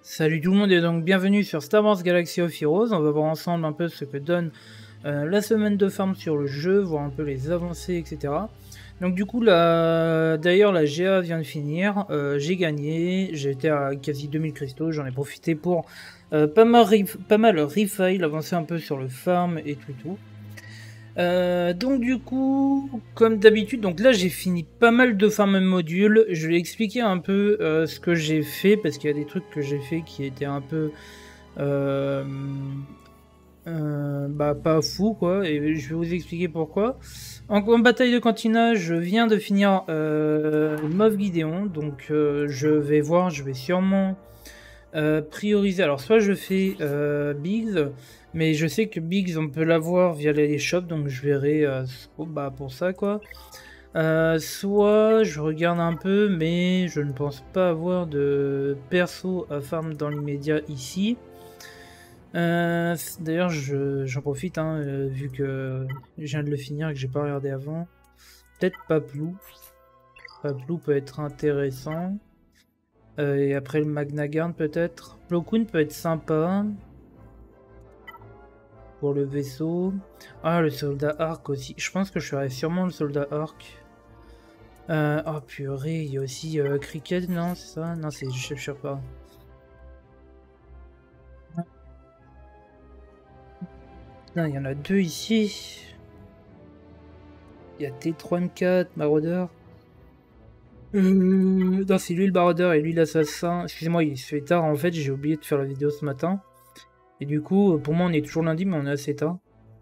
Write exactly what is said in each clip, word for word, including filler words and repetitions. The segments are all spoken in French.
Salut tout le monde et donc bienvenue sur Star Wars Galaxy of Heroes. On va voir ensemble un peu ce que donne euh, la semaine de farm sur le jeu, voir un peu les avancées, et cetera. Donc du coup, la... d'ailleurs la G A vient de finir, euh, j'ai gagné, j'étais à quasi deux mille cristaux, j'en ai profité pour euh, pas mal, ref... pas mal refail, avancer un peu sur le farm et tout tout. Euh, donc du coup, comme d'habitude, donc là j'ai fini pas mal de farm modules. Je vais expliquer un peu euh, ce que j'ai fait parce qu'il y a des trucs que j'ai fait qui étaient un peu euh, euh, bah pas fou quoi. Et je vais vous expliquer pourquoi. En, en bataille de Cantina, je viens de finir euh, Moff Gideon, donc euh, je vais voir, je vais sûrement euh, prioriser. Alors soit je fais euh, Biggs. Mais je sais que Biggs, on peut l'avoir via les shops, donc je verrai euh, bah, pour ça, quoi. Euh, soit je regarde un peu, mais je ne pense pas avoir de perso à farm dans l'immédiat ici. Euh, D'ailleurs, j'en profite, hein, euh, vu que je viens de le finir et que j'ai pas regardé avant. Peut-être Paplou. Paplou peut être intéressant. Euh, et après le Magna Guard, peut-être. Plo Koon peut être sympa. Pour le vaisseau. Ah, le soldat Arc aussi. Je pense que je ferai sûrement le soldat Arc. Euh, oh purée, il y a aussi euh, Cricket, non, c'est ça? Non, c'est je sais pas. Non, il y en a deux ici. Il y a T trois M quatre, Maraudeur. Euh... Non, c'est lui le Maraudeur et lui l'assassin. Excusez-moi, il se fait tard en fait, j'ai oublié de faire la vidéo ce matin. Et du coup, pour moi, on est toujours lundi, mais on est assez tard.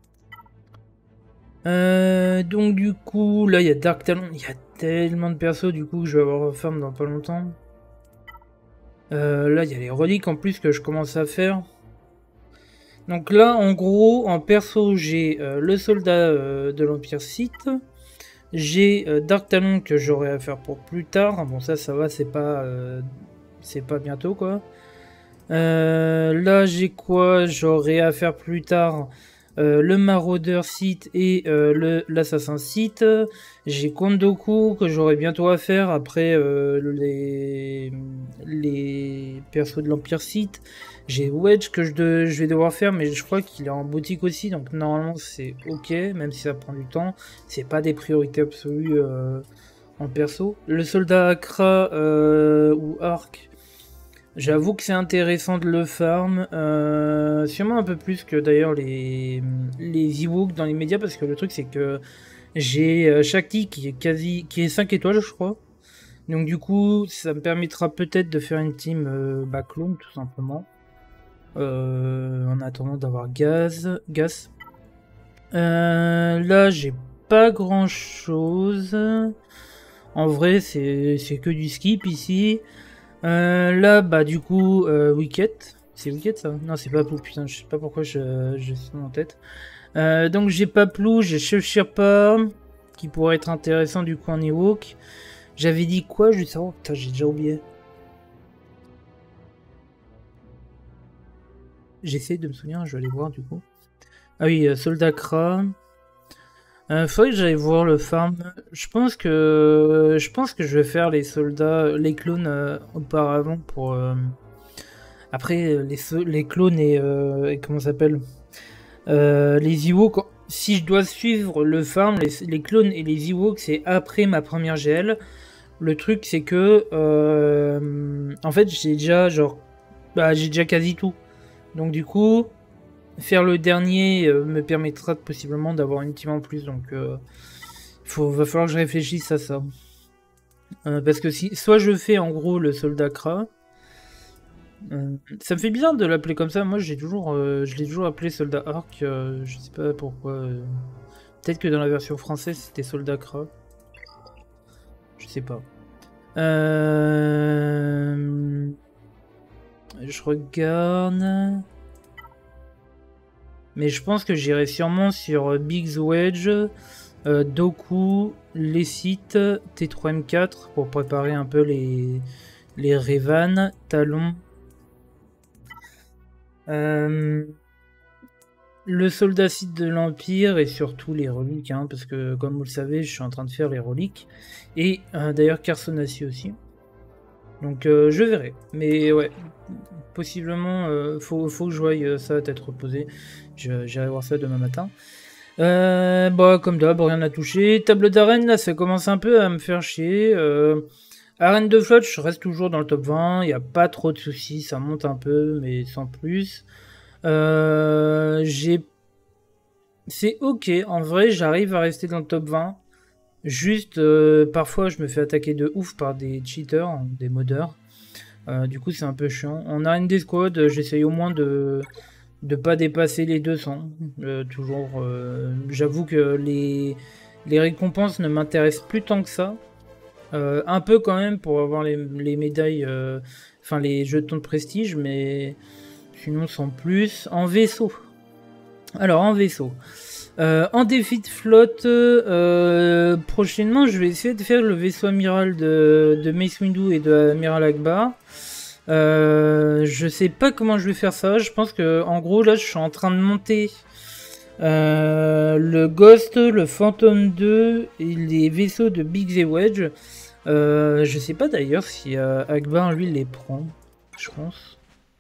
Euh, donc du coup, là, il y a Dark Talon. Il y a tellement de persos, du coup, que je vais avoir farm dans pas longtemps. Euh, là, il y a les reliques en plus que je commence à faire. Donc là, en gros, en perso, j'ai euh, le soldat euh, de l'Empire Sith. J'ai euh, Dark Talon que j'aurai à faire pour plus tard. Bon, ça, ça va, c'est pas, euh, c'est pas bientôt, quoi. Euh, là, j'ai quoi? J'aurai à faire plus tard euh, le Maraudeur Sith et euh, l'Assassin Sith. J'ai Kondoku que j'aurai bientôt à faire après euh, les, les persos de l'Empire Sith. J'ai Wedge que je, de, je vais devoir faire, mais je crois qu'il est en boutique aussi, donc normalement c'est ok, même si ça prend du temps. C'est pas des priorités absolues euh, en perso. Le soldat Akra euh, ou Arc. J'avoue que c'est intéressant de le farm, euh, sûrement un peu plus que d'ailleurs les, les Ewoks dans les médias, parce que le truc c'est que j'ai euh, Shakti qui est quasi qui est cinq étoiles je crois. Donc du coup ça me permettra peut-être de faire une team euh, bah, clone tout simplement. Euh, en attendant d'avoir gaz. Gas. Euh, là j'ai pas grand chose. En vrai c'est que du skip ici. Euh, là, bah du coup, euh, Wicket. C'est Wicket ça? Non, c'est Paplou, putain, je sais pas pourquoi je, je suis en tête. Euh, donc j'ai Paplou, j'ai Chef Sherpa, qui pourrait être intéressant du coup en Ewok. J'avais dit quoi juste avant? Putain, j'ai déjà oublié. J'essaie de me souvenir, je vais aller voir du coup. Ah oui, euh, Soldat Kra. Euh, faudrait que j'aille voir le farm. Je pense que je pense que je vais faire les soldats, les clones euh, auparavant pour. Euh... Après les, les clones et, euh, et comment ça s'appelle euh, les Ewoks. Si je dois suivre le farm, les, les clones et les Ewoks, c'est après ma première G L. Le truc c'est que euh, en fait j'ai déjà genre bah, j'ai déjà quasi tout. Donc du coup faire le dernier euh, me permettra possiblement d'avoir une team en plus. Donc euh, faut va falloir que je réfléchisse à ça. Euh, parce que si soit je fais en gros le soldat Kra. Euh, ça me fait bizarre de l'appeler comme ça. Moi, j'ai toujours, euh, je l'ai toujours appelé Soldat Arc. Euh, je sais pas pourquoi. Euh... Peut-être que dans la version française, c'était Soldat Kra. Je sais pas. Euh... Je regarde. Mais je pense que j'irai sûrement sur Biggs Wedge, euh, Doku, les sites, T trois M quatre pour préparer un peu les, les Revan, Talon. Euh... Le soldat Sith de l'Empire et surtout les reliques, hein, parce que comme vous le savez, je suis en train de faire les reliques. Et euh, d'ailleurs Carsonassi aussi. Donc euh, je verrai. Mais ouais, possiblement, euh, faut, faut que je voie ça à tête reposée. J'irai voir ça demain matin. Euh, bah, comme d'hab, rien à toucher. Table d'arène, là, ça commence un peu à me faire chier. Euh, arène de flotte, je reste toujours dans le top vingt. Il n'y a pas trop de soucis, ça monte un peu, mais sans plus. Euh, j'ai... C'est ok, en vrai, j'arrive à rester dans le top vingt. Juste, euh, parfois, je me fais attaquer de ouf par des cheaters, des modeurs. Euh, du coup, c'est un peu chiant. En arène des squads, j'essaye au moins de de pas dépasser les deux cents. Euh, toujours, euh, j'avoue que les, les récompenses ne m'intéressent plus tant que ça. Euh, un peu quand même pour avoir les, les médailles, euh, enfin les jetons de prestige, mais sinon sans plus. En vaisseau. Alors, en vaisseau. Euh, en défi de flotte, euh, prochainement, je vais essayer de faire le vaisseau amiral de, de Mace Windu et de Amiral Akbar. Euh, je sais pas comment je vais faire ça. Je pense que, en gros, là, je suis en train de monter euh, le Ghost, le Phantom deux et les vaisseaux de Biggs et Wedge. Euh, je sais pas d'ailleurs si euh, Akbar, lui, les prend. Je pense.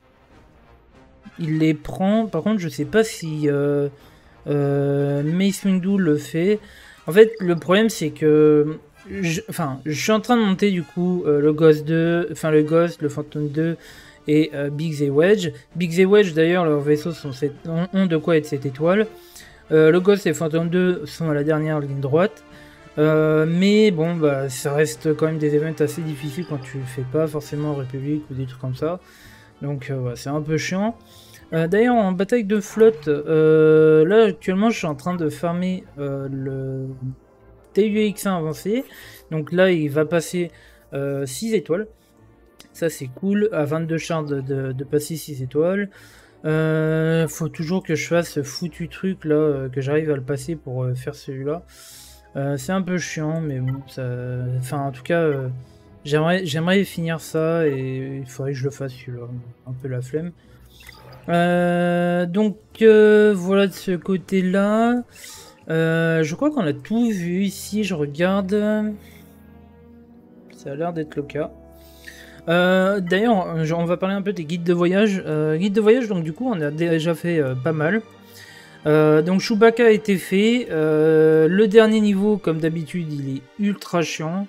Il les prend. Par contre, je sais pas si... Euh, Euh, Mace Windu le fait. En fait, le problème c'est que, je, enfin, je suis en train de monter du coup euh, le Ghost deux, enfin le Ghost, le Phantom deux et euh, Biggs et Wedge. Biggs et Wedge d'ailleurs, leurs vaisseaux sont sept, ont, ont de quoi être sept étoiles. Euh, le Ghost et le Phantom deux sont à la dernière ligne droite. Euh, mais bon, bah, ça reste quand même des événements assez difficiles quand tu le fais pas forcément en République ou des trucs comme ça. Donc euh, ouais, c'est un peu chiant. Euh, D'ailleurs, en bataille de flotte, euh, là actuellement je suis en train de farmer euh, le T U X un avancé. Donc là il va passer euh, six étoiles. Ça c'est cool, à vingt-deux chars de, de, de passer six étoiles. Euh, faut toujours que je fasse ce foutu truc là, euh, que j'arrive à le passer pour euh, faire celui-là. Euh, c'est un peu chiant, mais bon, ça... Enfin en tout cas, euh, j'aimerais finir ça et il faudrait que je le fasse celui-là. Un peu la flemme. Euh, donc euh, voilà de ce côté là euh, je crois qu'on a tout vu ici. Je regarde, ça a l'air d'être le cas. Euh, d'ailleurs on va parler un peu des guides de voyage. euh, guide de voyage, donc du coup on a déjà fait euh, pas mal. Euh, donc Chewbacca a été fait. Euh, le dernier niveau comme d'habitude il est ultra chiant.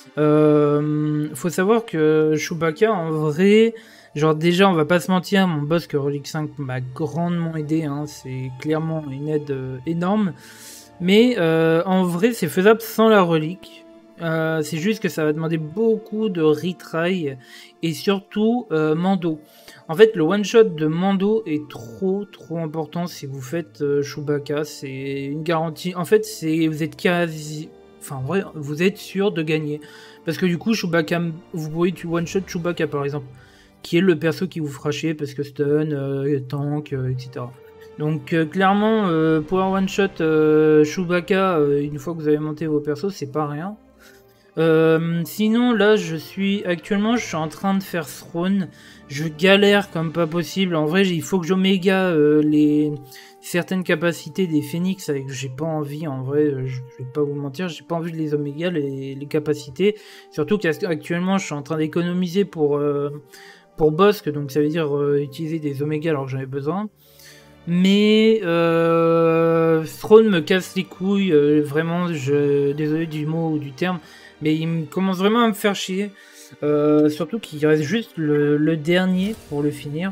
Euh, faut savoir que Chewbacca en vrai, genre déjà on va pas se mentir, mon boss que Relic cinq m'a grandement aidé, hein, c'est clairement une aide euh, énorme. Mais euh, en vrai c'est faisable sans la relique. Euh, c'est juste que ça va demander beaucoup de retry et surtout euh, Mando. En fait le one shot de Mando est trop trop important si vous faites euh, Chewbacca, c'est une garantie. En fait c'est vous êtes quasi... Enfin, en vrai, vous êtes sûr de gagner. Parce que du coup, Chewbacca, vous pouvez one-shot Chewbacca par exemple, qui est le perso qui vous fera chier parce que stun, euh, tank, euh, et cetera. Donc euh, clairement, euh, pouvoir one-shot euh, Chewbacca euh, une fois que vous avez monté vos persos, c'est pas rien. Euh, sinon, là, je suis actuellement, je suis en train de faire Throne. Je galère comme pas possible. En vrai, il faut que j'oméga euh, les certaines capacités des phénix avec j'ai pas envie. En vrai, je vais pas vous mentir, j'ai pas envie de les oméga les, les capacités. Surtout qu'actuellement, je suis en train d'économiser pour euh, pour Bossk, donc ça veut dire euh, utiliser des oméga alors que j'en ai besoin. Mais euh, Throne me casse les couilles. Euh, vraiment, je désolé du mot ou du terme. Mais il me commence vraiment à me faire chier. Euh, surtout qu'il reste juste le, le dernier pour le finir.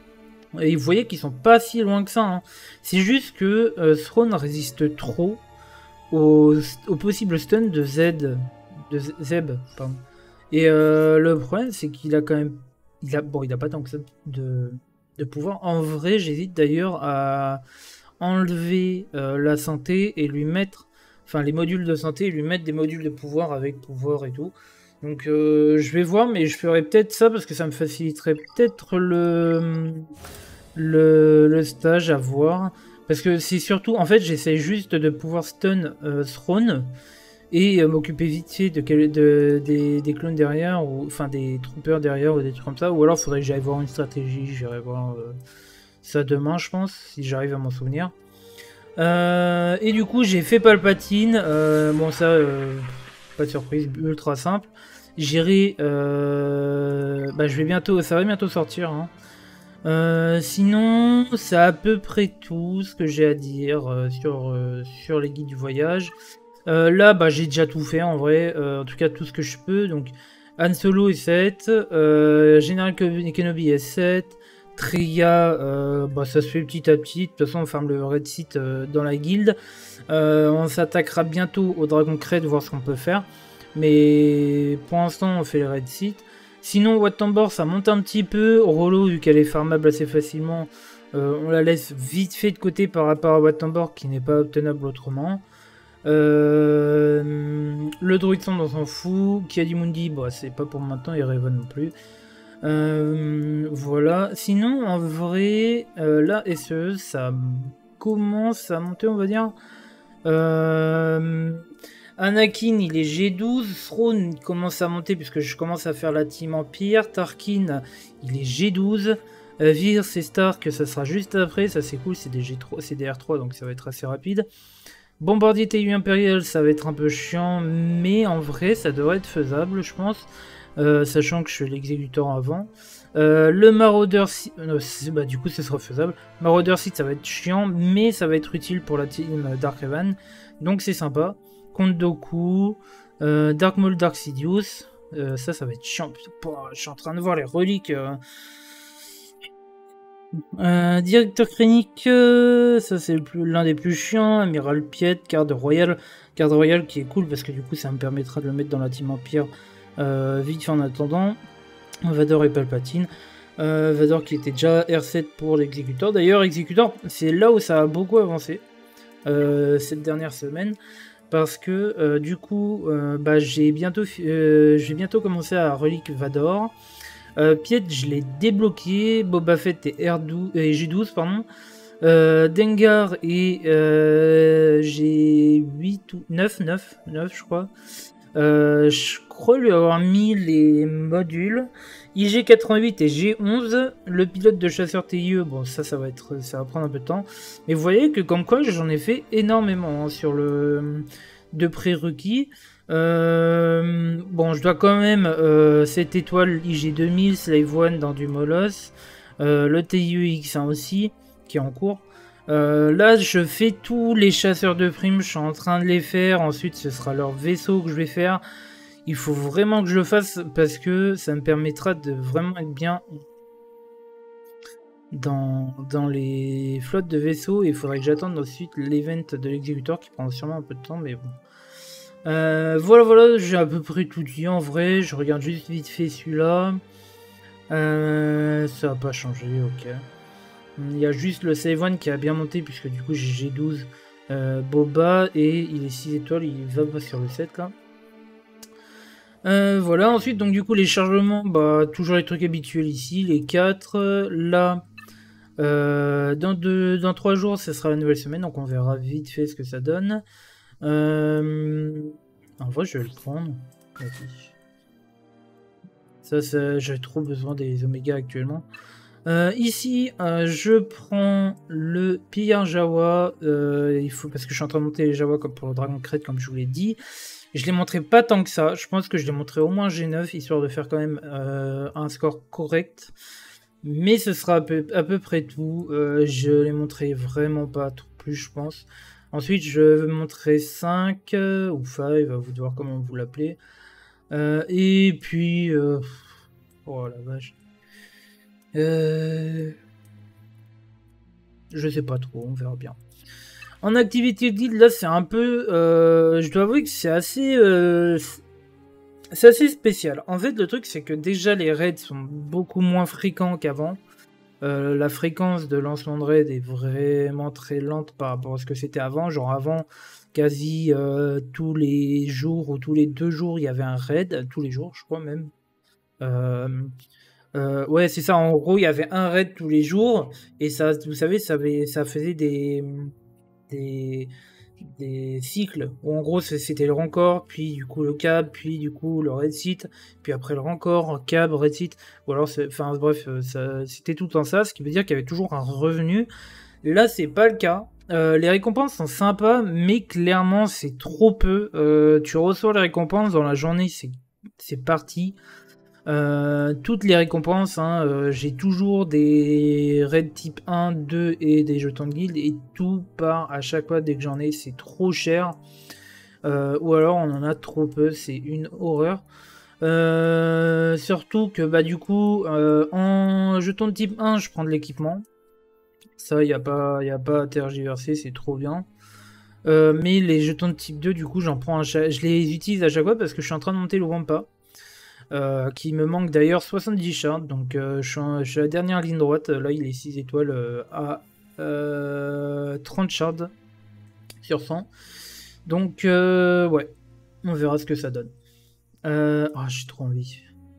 Et vous voyez qu'ils sont pas si loin que ça. Hein. C'est juste que euh, Throne résiste trop au, au possible stun de Z. De Zeb. Pardon. Et euh, le problème, c'est qu'il a quand même... Il a, bon, il a pas tant que ça de, de pouvoir. En vrai, j'hésite d'ailleurs à enlever euh, la santé et lui mettre... Enfin, les modules de santé et lui mettre des modules de pouvoir avec pouvoir et tout. Donc, euh, je vais voir, mais je ferai peut-être ça parce que ça me faciliterait peut-être le, le, le stage à voir. Parce que c'est surtout, en fait, j'essaie juste de pouvoir stun euh, Throne et euh, m'occuper vite fait de, de, de, des, des clones derrière, ou enfin des troopers derrière ou des trucs comme ça. Ou alors, il faudrait que j'aille voir une stratégie. J'irai voir euh, ça demain, je pense, si j'arrive à m'en souvenir. Euh, et du coup j'ai fait Palpatine, euh, bon ça euh, pas de surprise, ultra simple. J'irai, euh, bah je vais bientôt, ça va bientôt sortir. Hein. Euh, sinon, c'est à peu près tout ce que j'ai à dire euh, sur, euh, sur les guides du voyage. Euh, là, bah, j'ai déjà tout fait en vrai, euh, en tout cas tout ce que je peux. Donc, Han Solo est sept, euh, General Kenobi est sept, Trilla, euh, bah, ça se fait petit à petit. De toute façon, on farme le Red Sith euh, dans la guilde. Euh, on s'attaquera bientôt au Dragon Crate, voir ce qu'on peut faire. Mais pour l'instant, on fait le Red Sith. Sinon, Wat Tambor, ça monte un petit peu. Rollo, vu qu'elle est farmable assez facilement, euh, on la laisse vite fait de côté par rapport à Wat Tambor, qui n'est pas obtenable autrement. Euh, le druide Sand, on s'en fout. Kiadimundi, bah, c'est pas pour maintenant, et Raven non plus. Euh, voilà. Sinon, en vrai, euh, la S E, ça commence à monter, on va dire. Euh, Anakin, il est G douze. Throne commence à monter puisque je commence à faire la team Empire. Tarkin, il est G douze. Euh, Vir, c'est Stark, ça sera juste après. Ça, c'est cool, c'est des G trois, c'est des R trois, donc ça va être assez rapide. Bombardier T U Impérial, ça va être un peu chiant, mais en vrai, ça devrait être faisable, je pense. Euh, sachant que je suis l'exécuteur avant. Euh, le Marauder Sith, euh, bah, du coup, ce sera faisable. Marauder Sith, ça va être chiant, mais ça va être utile pour la team Dark Revan. Donc, c'est sympa. Count Dooku, euh, Dark Maul, Dark Sidious. Euh, ça, ça va être chiant. Putain, je suis en train de voir les reliques. Euh... Euh, directeur Krennic, euh, ça c'est l'un des plus chiants. Amiral Piet, garde royale. Garde royale qui est cool parce que du coup, ça me permettra de le mettre dans la team Empire euh, vite fait en attendant. Vador et Palpatine. Euh, Vador qui était déjà R sept pour l'exécuteur. D'ailleurs, exécuteur, c'est là où ça a beaucoup avancé euh, cette dernière semaine. Parce que euh, du coup, euh, bah, j'ai bientôt, euh, je vais bientôt commencer à relique Vador. Euh, Piet, je l'ai débloqué. Boba Fett et, R douze, et G douze, pardon. Euh, Dengar et euh, j'ai huit ou neuf, neuf, neuf, je crois. Euh, je crois lui avoir mis les modules I G quatre-vingt-huit et G onze. Le pilote de chasseur T I E, bon ça ça va être ça va prendre un peu de temps, mais vous voyez que comme quoi j'en ai fait énormément hein, sur le de prérequis. Euh, bon je dois quand même euh, cette étoile I G deux mille Slave un dans du Molos, euh, le T I E X un aussi qui est en cours. Euh, là, je fais tous les chasseurs de primes, je suis en train de les faire. Ensuite, ce sera leur vaisseau que je vais faire. Il faut vraiment que je le fasse parce que ça me permettra de vraiment être bien dans, dans les flottes de vaisseaux. Et il faudrait que j'attende ensuite l'event de l'exécuteur qui prend sûrement un peu de temps, mais bon. Euh, voilà, voilà, j'ai à peu près tout dit en vrai. Je regarde juste vite fait celui-là. Euh, ça n'a pas changé, ok. Il y a juste le Save One qui a bien monté puisque du coup j'ai G douze euh, Boba et il est six étoiles, il va pas sur le sept là. Euh, voilà, ensuite donc du coup les chargements, bah toujours les trucs habituels ici, les quatre. Là, euh, dans, deux, dans trois jours ce sera la nouvelle semaine, donc on verra vite fait ce que ça donne. Euh, en vrai je vais le prendre. Ça, ça j'ai trop besoin des Oméga actuellement. Euh, ici, euh, je prends le pillard Jawa, euh, il faut, parce que je suis en train de monter les Jawa comme pour le Dragon Crate, comme je vous l'ai dit. Je les montrerai pas tant que ça, je pense que je les montrerai au moins G neuf, histoire de faire quand même euh, un score correct. Mais ce sera à peu, à peu près tout, euh, je les montrerai vraiment pas trop plus, je pense. Ensuite, je montrerai cinq, euh, ou cinq, à vous de voir comment vous l'appelez. Euh, et puis... Euh... Oh la vache. Euh... Je sais pas trop, on verra bien. En activité guide, là, c'est un peu... Euh... Je dois avouer que c'est assez... Euh... C'est assez spécial. En fait, le truc, c'est que déjà, les raids sont beaucoup moins fréquents qu'avant. Euh, la fréquence de lancement de raid est vraiment très lente par rapport à ce que c'était avant. Genre avant, quasi euh, tous les jours ou tous les deux jours, il y avait un raid. Tous les jours, je crois même. Euh... Euh, ouais, c'est ça. En gros, il y avait un raid tous les jours et ça, vous savez, ça, avait, ça faisait des, des, des cycles où en gros c'était le rancor, puis du coup le cab, puis du coup le red site, puis après le rancor, cab, red site. Ou alors, enfin bref, c'était tout le temps ça, ce qui veut dire qu'il y avait toujours un revenu. Là, c'est pas le cas. Euh, les récompenses sont sympas, mais clairement c'est trop peu. Euh, tu reçois les récompenses dans la journée, c'est c'est parti. Euh, toutes les récompenses, hein, euh, j'ai toujours des raids type un, deux et des jetons de guild, et tout part à chaque fois dès que j'en ai, c'est trop cher. Euh, ou alors on en a trop peu, c'est une horreur. Euh, surtout que bah du coup, euh, en jeton de type un, je prends de l'équipement. Ça, il n'y a, pas, y a pas à tergiverser, c'est trop bien. Euh, mais les jetons de type deux, du coup, j'en prends un cha- je les utilise à chaque fois parce que je suis en train de monter le Wampa. Euh, qui me manque d'ailleurs soixante-dix shards, donc euh, je, suis en, je suis à la dernière ligne droite, là il est six étoiles euh, à euh, trente shards sur cent, donc euh, ouais, on verra ce que ça donne. Euh, oh, j'ai trop envie.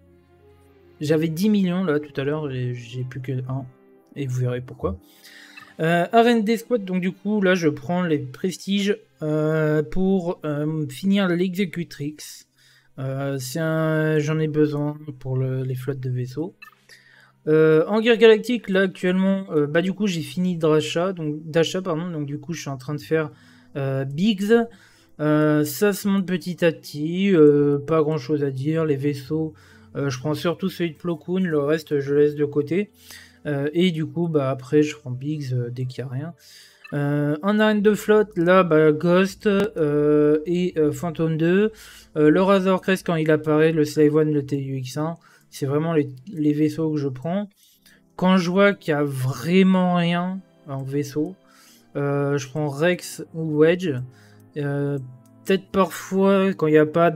J'avais dix millions là tout à l'heure, j'ai plus que un, et vous verrez pourquoi. Euh, Arène des squats, donc du coup là je prends les prestiges euh, pour euh, finir l'exécutrix. Euh, un... J'en ai besoin pour le, les flottes de vaisseaux. Euh, en guerre galactique, là actuellement, euh, bah du coup j'ai fini d'achat, donc d'achat pardon, donc du coup je suis en train de faire euh, Biggs. Euh, ça se monte petit à petit, euh, pas grand chose à dire. Les vaisseaux, euh, je prends surtout celui de Plo Koon, le reste je laisse de côté. Euh, et du coup, bah après je prends Biggs euh, dès qu'il n'y a rien. Euh, en arène de flotte, là, bah, Ghost euh, et euh, Phantom deux. Euh, le Razor Crest quand il apparaît, le Slave One, le T U X un. C'est vraiment les, les vaisseaux que je prends. Quand je vois qu'il n'y a vraiment rien en vaisseau, euh, je prends Rex ou Wedge. Euh, Peut-être parfois, quand il n'y a pas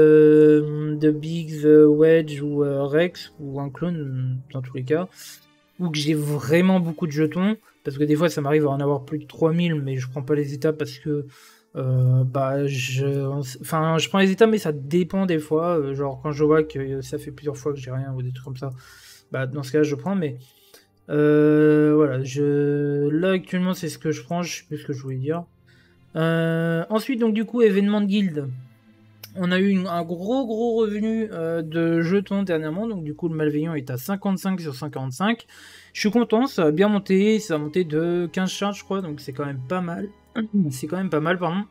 de, de Biggs, Wedge ou euh, Rex, ou un clone, dans tous les cas, ou que j'ai vraiment beaucoup de jetons, parce que des fois ça m'arrive à en avoir plus de trois mille, mais je prends pas les états parce que euh, bah je enfin je prends les états, mais ça dépend des fois, euh, genre quand je vois que ça fait plusieurs fois que j'ai rien ou des trucs comme ça, bah dans ce cas je prends, mais euh, voilà, je là actuellement c'est ce que je prends, je sais plus ce que je voulais dire. Euh, ensuite donc du coup événement de guilde. On a eu une, un gros gros revenu euh, de jetons dernièrement, donc du coup le malveillant est à cinquante-cinq sur cinquante-cinq. Je suis content, ça a bien monté, ça a monté de quinze shards je crois, donc c'est quand même pas mal. C'est quand même pas mal, pardon.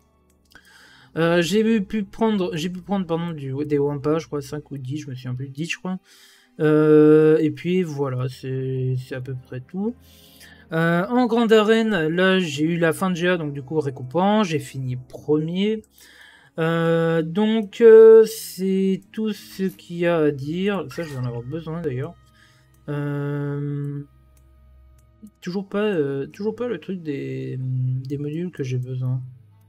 Euh, j'ai pu prendre, j'ai pu prendre pardon, du, des Wampa, je crois cinq ou dix, je me souviens plus, dix je crois. Euh, et puis voilà, c'est à peu près tout. Euh, en grande arène, là j'ai eu la fin de G A, donc du coup récompense, j'ai fini premier. Euh, donc euh, c'est tout ce qu'il y a à dire. Ça, je vais en avoir besoin d'ailleurs. Euh, toujours pas, euh, toujours pas le truc des, des modules que j'ai besoin.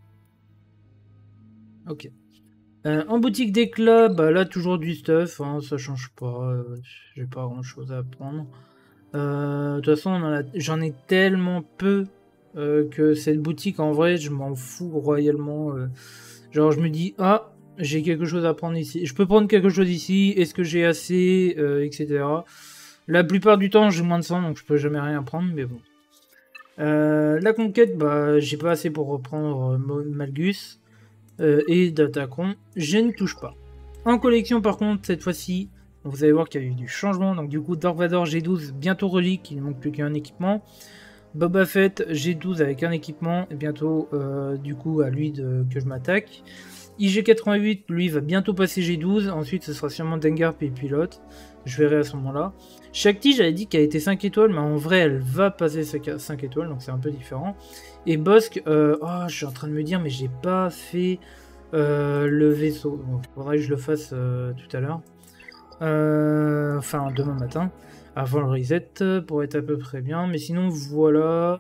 Ok. Euh, en boutique d'éclat, bah là toujours du stuff, hein, ça change pas. Euh, j'ai pas grand chose à prendre. Euh, de toute façon, j'en ai tellement peu euh, que cette boutique, en vrai, je m'en fous royalement. Euh, genre, je me dis, ah, j'ai quelque chose à prendre ici. Je peux prendre quelque chose ici. Est-ce que j'ai assez, euh, et cetera. La plupart du temps, j'ai moins de cent, donc je peux jamais rien prendre, mais bon. Euh, la conquête, bah, j'ai pas assez pour reprendre euh, Malgus euh, et Datacron. Je ne touche pas. En collection, par contre, cette fois-ci, vous allez voir qu'il y a eu du changement. Donc, du coup, Dark Vador G douze, bientôt relique, il ne manque plus qu'un équipement. Boba Fett G douze avec un équipement, et bientôt, euh, du coup, à lui de, que je m'attaque. I G quatre-vingt-huit, lui, va bientôt passer G douze. Ensuite, ce sera sûrement Dengar puis pilote. Je verrai à ce moment-là. Shakti, j'avais dit qu'elle était cinq étoiles, mais en vrai, elle va passer cinq étoiles, donc c'est un peu différent. Et Bossk, euh, oh, je suis en train de me dire, mais j'ai pas fait euh, le vaisseau. Il faudrait que je le fasse euh, tout à l'heure. Euh, enfin, demain matin, avant le reset, pour être à peu près bien. Mais sinon, voilà.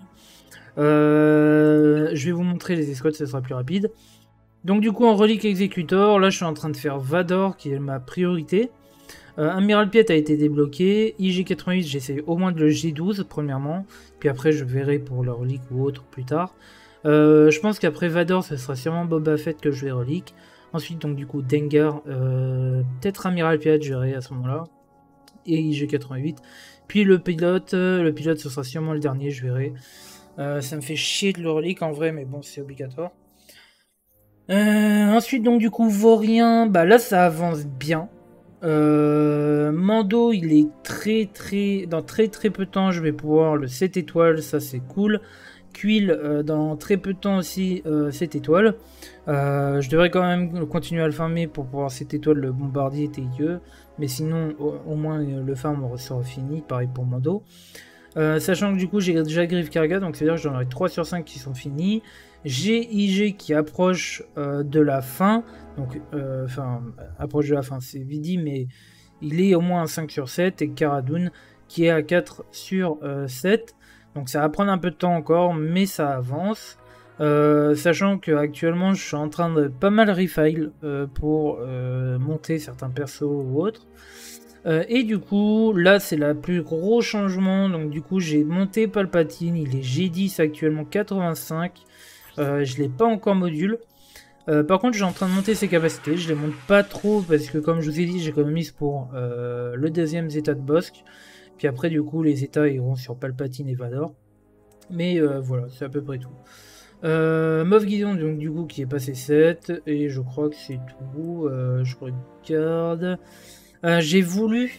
Euh, je vais vous montrer les escouades, ça sera plus rapide. Donc du coup, en relique exécutor, là, je suis en train de faire Vador, qui est ma priorité. Euh, Amiral Piet a été débloqué. I G quatre-vingt-huit, j'essaie au moins de le G douze, premièrement. Puis après, je verrai pour le relique ou autre plus tard. Euh, je pense qu'après Vador, ce sera sûrement Boba Fett que je vais relique. Ensuite, donc du coup, Dengar, euh, peut-être Amiral Piet, je verrai à ce moment-là. Et I G quatre-vingt-huit. Puis le pilote, euh, le pilote, ce sera sûrement le dernier, je verrai. Euh, ça me fait chier de le relique en vrai, mais bon, c'est obligatoire. Euh, ensuite, donc du coup, Vaurien, bah là, ça avance bien. Euh, Mando, il est très très... Dans très très peu de temps, je vais pouvoir le sept étoiles, ça c'est cool. Quill, euh, dans très peu de temps aussi, euh, sept étoiles. Euh, je devrais quand même continuer à le farmer pour pouvoir sept étoiles, le bombardier T I E. Mais sinon, au, au moins, le farm sera fini. Pareil pour Mondo. Euh, sachant que du coup, j'ai déjà Griff Karga, donc c'est-à-dire que j'en aurai trois sur cinq qui sont finis. J'ai I G qui approche euh, de la fin. Donc, enfin, euh, approche de la fin, c'est vite dit, mais il est au moins à cinq sur sept. Et Karadoun qui est à quatre sur sept. Donc ça va prendre un peu de temps encore, mais ça avance. Euh, sachant que actuellement je suis en train de pas mal refile euh, pour euh, monter certains persos ou autres. Euh, et du coup, là c'est le plus gros changement. Donc du coup, j'ai monté Palpatine, il est G dix actuellement quatre-vingt-cinq. Euh, je l'ai pas encore module. Euh, par contre, je suis en train de monter ses capacités. Je les monte pas trop parce que, comme je vous ai dit, j'économise pour euh, le deuxième état de Bossk. Puis après, du coup, les états iront sur Palpatine et Vador. Mais euh, voilà, c'est à peu près tout. Euh, Moff Gideon, donc du coup, qui est passé sept. Et je crois que c'est tout. Euh, je regarde. Euh, J'ai voulu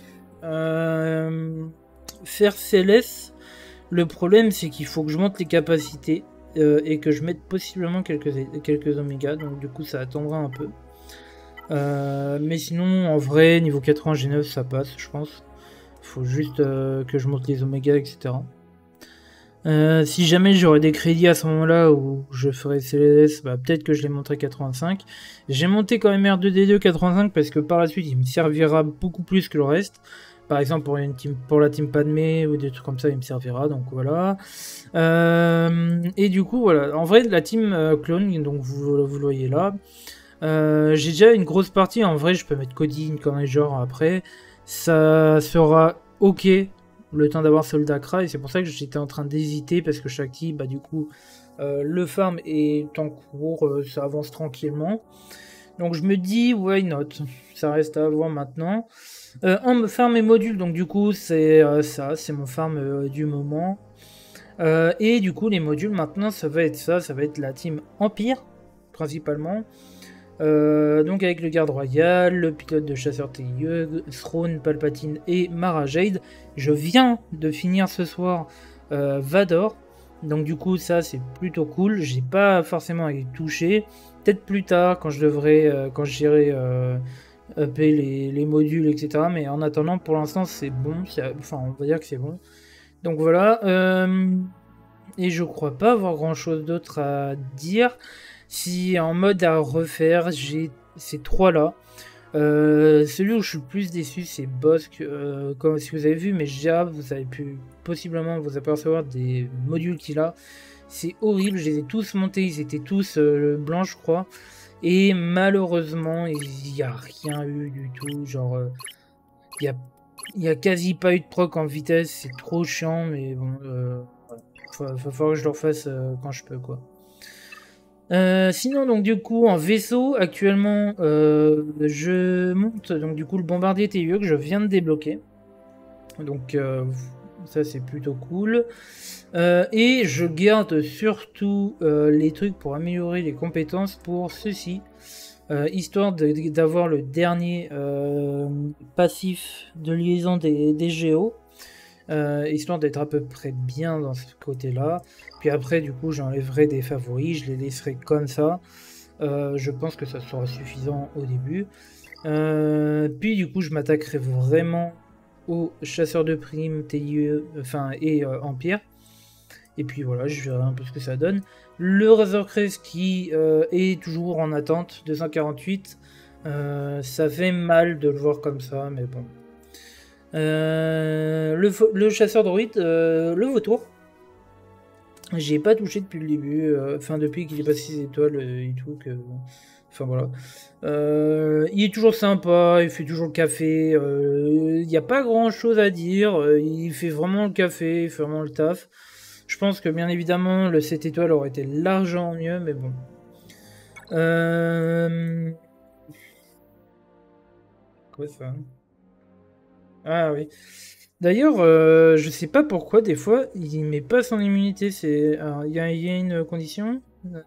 euh, faire Céleste. Le problème, c'est qu'il faut que je monte les capacités. Euh, et que je mette possiblement quelques, quelques Oméga. Donc du coup, ça attendra un peu. Euh, mais sinon, en vrai, niveau quatre-vingts G neuf, ça passe, je pense. Il faut juste euh, que je monte les Oméga, et cetera. Euh, si jamais j'aurais des crédits à ce moment-là où je ferais C L S, bah, peut-être que je les monterai quatre-vingt-cinq. J'ai monté quand même R deux D deux quatre-vingt-cinq parce que par la suite il me servira beaucoup plus que le reste. Par exemple pour, une team, pour la team Padmé ou des trucs comme ça il me servira, donc voilà. Euh, et du coup voilà, en vrai la team euh, clone, donc vous, vous le voyez là. Euh, J'ai déjà une grosse partie, en vrai je peux mettre Cody, une connerie genre après. Ça sera ok le temps d'avoir Soldakra, et c'est pour ça que j'étais en train d'hésiter parce que chaque team, bah du coup, euh, le farm est en cours, euh, ça avance tranquillement. Donc je me dis, why not? Ça reste à voir maintenant. Euh, en farm et module, donc du coup, c'est euh, ça, c'est mon farm euh, du moment. Euh, et du coup, les modules maintenant, ça va être ça, ça va être la team Empire, principalement. Euh, donc avec le garde royal, le pilote de chasseur T I E, Throne, Palpatine et Mara Jade. Je viens de finir ce soir euh, Vador, donc du coup ça c'est plutôt cool. J'ai pas forcément à y toucher. Peut-être plus tard quand je devrais, euh, quand j'irai euh, upper les, les modules, et cetera. Mais en attendant, pour l'instant c'est bon. Enfin, on va dire que c'est bon. Donc voilà. Euh, et je crois pas avoir grand chose d'autre à dire. Si en mode à refaire, j'ai ces trois là. Euh, celui où je suis le plus déçu, c'est Bossk. Euh, comme si vous avez vu, mais déjà vous avez pu possiblement vous apercevoir des modules qu'il a. C'est horrible, je les ai tous montés, ils étaient tous euh, blancs, je crois. Et malheureusement, il n'y a rien eu du tout. Genre, euh, il y a, y a quasi pas eu de proc en vitesse, c'est trop chiant, mais bon, euh, il va falloir que je le refasse euh, quand je peux, quoi. Euh, sinon, donc du coup, en vaisseau, actuellement, euh, je monte donc du coup le bombardier T I E que je viens de débloquer. Donc euh, ça c'est plutôt cool. Euh, et je garde surtout euh, les trucs pour améliorer les compétences pour ceci, euh, histoire d'avoir le dernier euh, passif de liaison des, des Géos. Euh, histoire d'être à peu près bien dans ce côté-là. Puis après, du coup, j'enlèverai des favoris, je les laisserai comme ça. Euh, je pense que ça sera suffisant au début. Euh, puis du coup, je m'attaquerai vraiment aux chasseurs de primes, T I E, enfin, et euh, Empire. Et puis voilà, je verrai un peu ce que ça donne. Le Razor Crest qui euh, est toujours en attente, deux cent quarante-huit. Euh, ça fait mal de le voir comme ça, mais bon. Euh, le, le chasseur droïde, euh, le vautour. J'ai pas touché depuis le début, euh, enfin depuis qu'il est passé six étoiles euh, et tout. Que... Enfin voilà. Euh, il est toujours sympa, il fait toujours le café. Il euh, n'y a pas grand chose à dire. Euh, il fait vraiment le café, il fait vraiment le taf. Je pense que bien évidemment le sept étoiles aurait été largement mieux, mais bon. Euh... Quoi ça? Ah oui. D'ailleurs, euh, je sais pas pourquoi, des fois, il met pas son immunité. C'est, il y, y a une condition?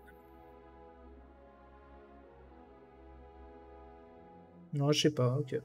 Non, je sais pas. Ok.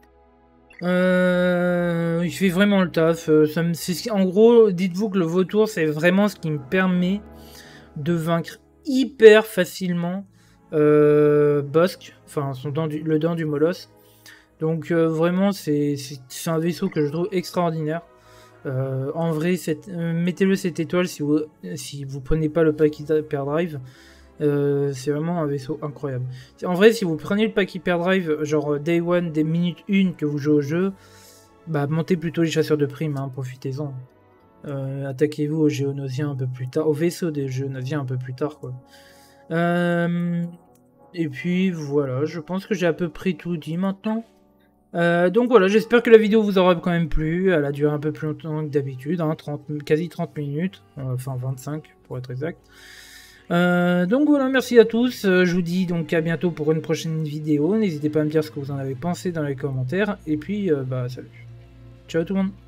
Euh, il fait vraiment le taf. Ça me, c'est, en gros, dites-vous que le vautour, c'est vraiment ce qui me permet de vaincre hyper facilement euh, Bossk, enfin son dent du, le dent du molosse. Donc euh, vraiment, c'est un vaisseau que je trouve extraordinaire. Euh, en vrai, euh, mettez-le cette étoile si vous si vous prenez pas le pack Hyperdrive. Euh, c'est vraiment un vaisseau incroyable. En vrai, si vous prenez le pack Hyperdrive, genre Day one, des minutes une que vous jouez au jeu, bah montez plutôt les chasseurs de primes, hein, profitez-en. Euh, Attaquez-vous aux géonosiens un peu plus tard, au vaisseau des géonosiens un peu plus tard, quoi. Euh, et puis voilà, je pense que j'ai à peu près tout dit maintenant. Euh, donc voilà, j'espère que la vidéo vous aura quand même plu. Elle a duré un peu plus longtemps que d'habitude, hein, quasi trente minutes, enfin vingt-cinq pour être exact. Euh, donc voilà, merci à tous. Euh, je vous dis donc à bientôt pour une prochaine vidéo. N'hésitez pas à me dire ce que vous en avez pensé dans les commentaires. Et puis, euh, bah salut. Ciao tout le monde.